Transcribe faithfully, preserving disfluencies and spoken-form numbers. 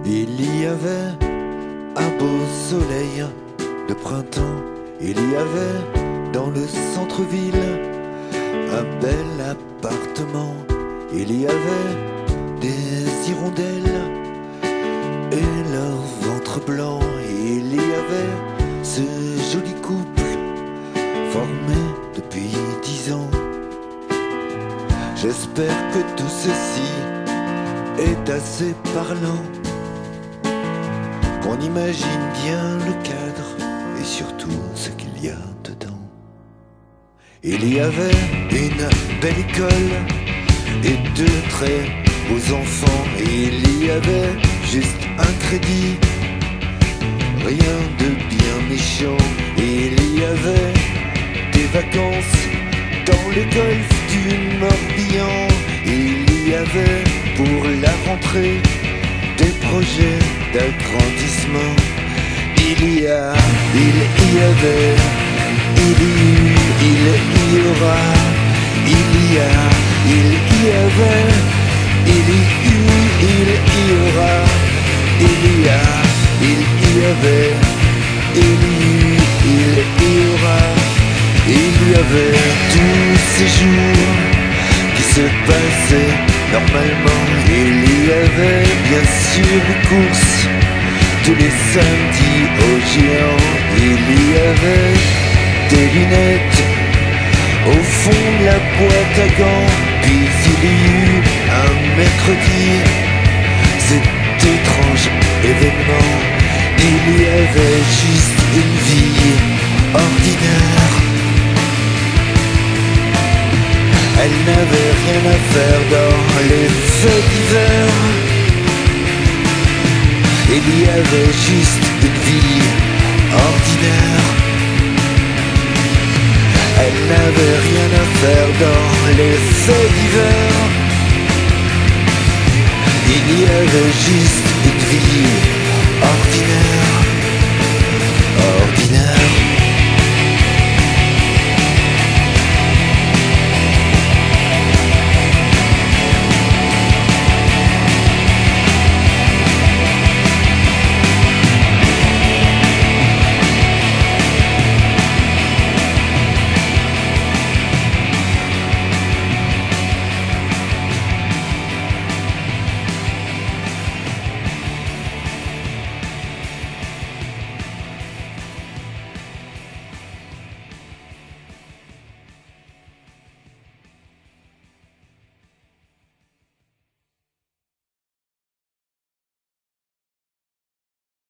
Il y avait un beau soleil de printemps. Il y avait dans le centre-ville un bel appartement. Il y avait des hirondelles et leur ventre blanc. Il y avait ce joli couple formé depuis dix ans. J'espère que tout ceci est assez parlant, qu'on imagine bien le cadre et surtout ce qu'il y a dedans. Il y avait une belle école et deux très beaux enfants. Il y avait juste un crédit, rien de bien méchant. Il y avait des vacances dans le golfe du Morbihan. Il y avait pour la rentrée des projets d'agrandissement. Il y a, il y avait, il y eut, il y aura. Il y a, il y avait, il y eut, il y aura. Il y a, il y avait, il y eut, il y aura. Il y avait tous ces jours qui se passaient normalement. Il y avait bien sûr les courses tous les samedis au géant. Il y avait des lunettes au fond de la boîte à gants. Puis il y eut un mercredi, cet étrange événement. Il y avait juste une vie ordinaire. Elle n'avait rien à faire dans les feux d'hiver. Il y avait juste une vie ordinaire. Elle n'avait rien à faire dans les feux d'hiver. Il y avait juste une vie ordinaire.